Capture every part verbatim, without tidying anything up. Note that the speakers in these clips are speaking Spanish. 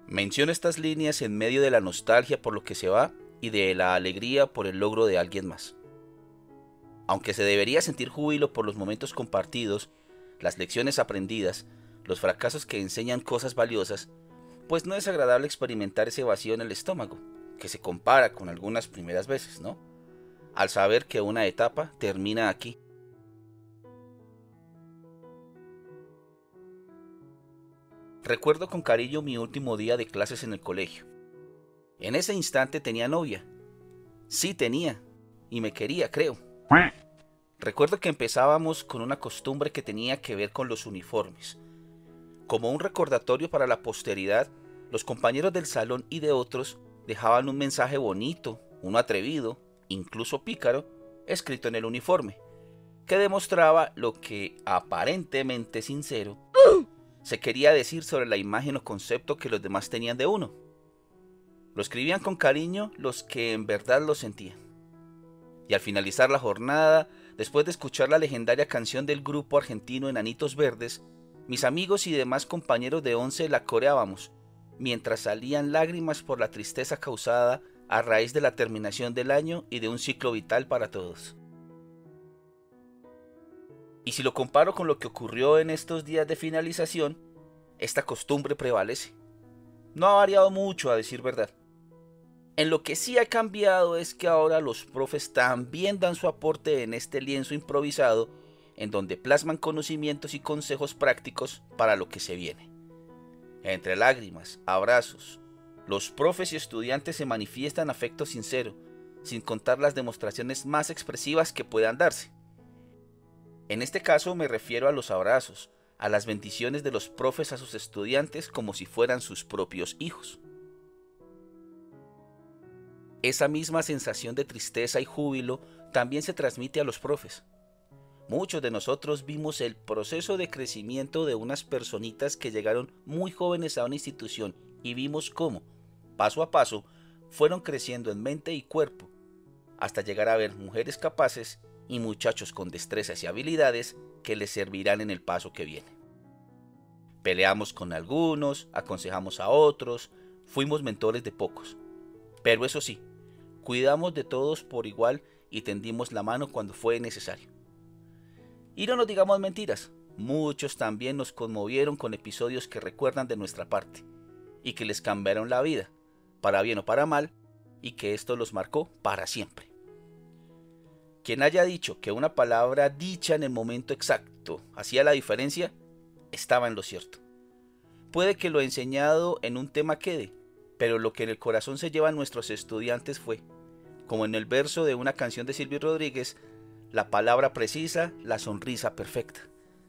Menciono estas líneas en medio de la nostalgia por lo que se va y de la alegría por el logro de alguien más. Aunque se debería sentir júbilo por los momentos compartidos, las lecciones aprendidas, los fracasos que enseñan cosas valiosas, pues no es agradable experimentar ese vacío en el estómago, que se compara con algunas primeras veces, ¿no? Al saber que una etapa termina aquí. Recuerdo con cariño mi último día de clases en el colegio. En ese instante tenía novia. Sí tenía, y me quería, creo. Recuerdo que empezábamos con una costumbre que tenía que ver con los uniformes. Como un recordatorio para la posteridad, los compañeros del salón y de otros dejaban un mensaje bonito, uno atrevido, incluso pícaro, escrito en el uniforme, que demostraba lo que, aparentemente sincero, se quería decir sobre la imagen o concepto que los demás tenían de uno. Lo escribían con cariño los que en verdad lo sentían. Y al finalizar la jornada, después de escuchar la legendaria canción del grupo argentino Enanitos Verdes, mis amigos y demás compañeros de once la coreábamos, mientras salían lágrimas por la tristeza causada a raíz de la terminación del año y de un ciclo vital para todos. Y si lo comparo con lo que ocurrió en estos días de finalización, esta costumbre prevalece. No ha variado mucho, a decir verdad. En lo que sí ha cambiado es que ahora los profes también dan su aporte en este lienzo improvisado, en donde plasman conocimientos y consejos prácticos para lo que se viene. Entre lágrimas, abrazos, los profes y estudiantes se manifiestan afecto sincero, sin contar las demostraciones más expresivas que puedan darse. En este caso me refiero a los abrazos, a las bendiciones de los profes a sus estudiantes como si fueran sus propios hijos. Esa misma sensación de tristeza y júbilo también se transmite a los profes. Muchos de nosotros vimos el proceso de crecimiento de unas personitas que llegaron muy jóvenes a una institución y vimos cómo, paso a paso, fueron creciendo en mente y cuerpo, hasta llegar a ver mujeres capaces y muchachos con destrezas y habilidades que les servirán en el paso que viene. Peleamos con algunos, aconsejamos a otros, fuimos mentores de pocos. Pero eso sí, cuidamos de todos por igual y tendimos la mano cuando fue necesario. Y no nos digamos mentiras, muchos también nos conmovieron con episodios que recuerdan de nuestra parte y que les cambiaron la vida, para bien o para mal, y que esto los marcó para siempre. Quien haya dicho que una palabra dicha en el momento exacto hacía la diferencia, estaba en lo cierto. Puede que lo enseñado en un tema quede, pero lo que en el corazón se llevan nuestros estudiantes fue, como en el verso de una canción de Silvio Rodríguez, la palabra precisa, la sonrisa perfecta.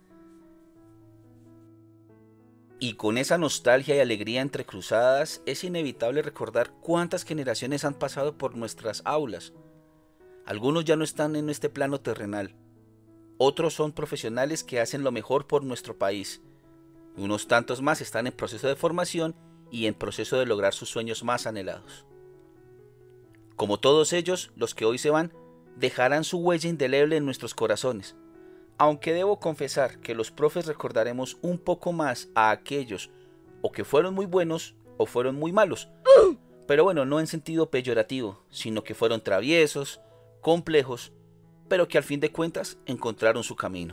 Y con esa nostalgia y alegría entrecruzadas, es inevitable recordar cuántas generaciones han pasado por nuestras aulas. Algunos ya no están en este plano terrenal. Otros son profesionales que hacen lo mejor por nuestro país. Y unos tantos más están en proceso de formación y en proceso de lograr sus sueños más anhelados. Como todos ellos, los que hoy se van, dejarán su huella indeleble en nuestros corazones. Aunque debo confesar que los profes recordaremos un poco más a aquellos o que fueron muy buenos o fueron muy malos. Pero bueno, no en sentido peyorativo, sino que fueron traviesos, complejos, pero que al fin de cuentas encontraron su camino.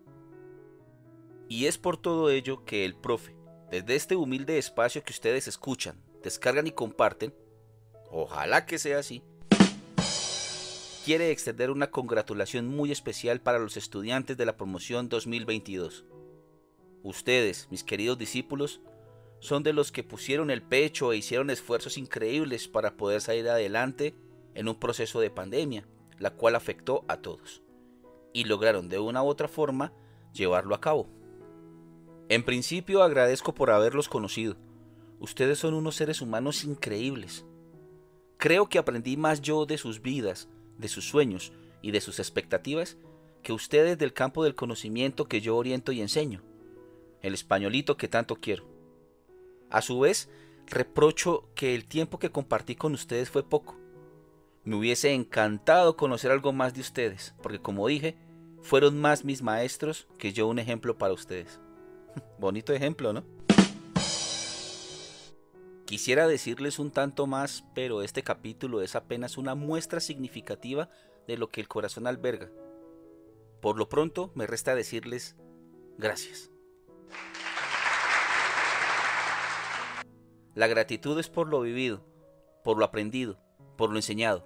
Y es por todo ello que el profe, desde este humilde espacio que ustedes escuchan, descargan y comparten, ojalá que sea así, quiere extender una congratulación muy especial para los estudiantes de la promoción dos mil veintidós. Ustedes, mis queridos discípulos, son de los que pusieron el pecho e hicieron esfuerzos increíbles para poder salir adelante en un proceso de pandemia, la cual afectó a todos, y lograron de una u otra forma llevarlo a cabo. En principio agradezco por haberlos conocido. Ustedes son unos seres humanos increíbles. Creo que aprendí más yo de sus vidas, de sus sueños y de sus expectativas que ustedes del campo del conocimiento que yo oriento y enseño, el españolito que tanto quiero. A su vez, reprocho que el tiempo que compartí con ustedes fue poco. Me hubiese encantado conocer algo más de ustedes, porque como dije, fueron más mis maestros que yo un ejemplo para ustedes. Bonito ejemplo, ¿no? Quisiera decirles un tanto más, pero este capítulo es apenas una muestra significativa de lo que el corazón alberga. Por lo pronto, me resta decirles gracias. La gratitud es por lo vivido, por lo aprendido, por lo enseñado.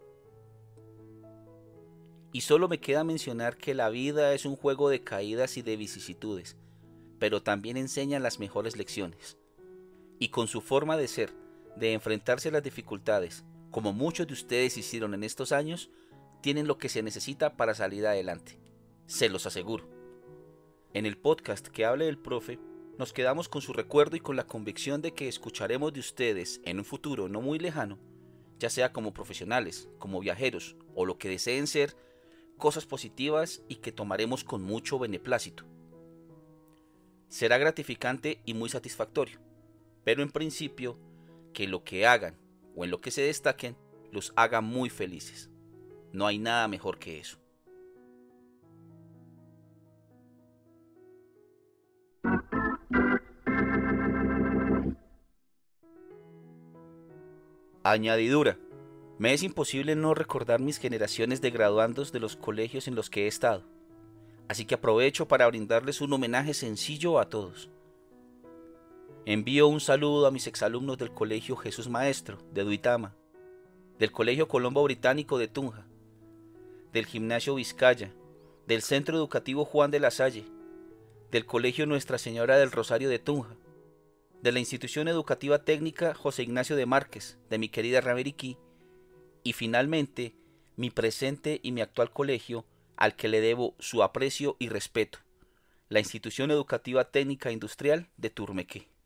Y solo me queda mencionar que la vida es un juego de caídas y de vicisitudes, pero también enseña las mejores lecciones. Y con su forma de ser, de enfrentarse a las dificultades, como muchos de ustedes hicieron en estos años, tienen lo que se necesita para salir adelante. Se los aseguro. En el podcast que hable del profe, nos quedamos con su recuerdo y con la convicción de que escucharemos de ustedes en un futuro no muy lejano, ya sea como profesionales, como viajeros o lo que deseen ser, cosas positivas y que tomaremos con mucho beneplácito. Será gratificante y muy satisfactorio, pero en principio, que lo que hagan o en lo que se destaquen los haga muy felices. No hay nada mejor que eso. Añadidura. Me es imposible no recordar mis generaciones de graduandos de los colegios en los que he estado, así que aprovecho para brindarles un homenaje sencillo a todos. Envío un saludo a mis exalumnos del Colegio Jesús Maestro de Duitama, del Colegio Colombo Británico de Tunja, del Gimnasio Vizcaya, del Centro Educativo Juan de la Salle, del Colegio Nuestra Señora del Rosario de Tunja, de la Institución Educativa Técnica José Ignacio de Márquez, de mi querida Ramiriquí, y finalmente mi presente y mi actual colegio al que le debo su aprecio y respeto, la Institución Educativa Técnica Industrial de Turmequé.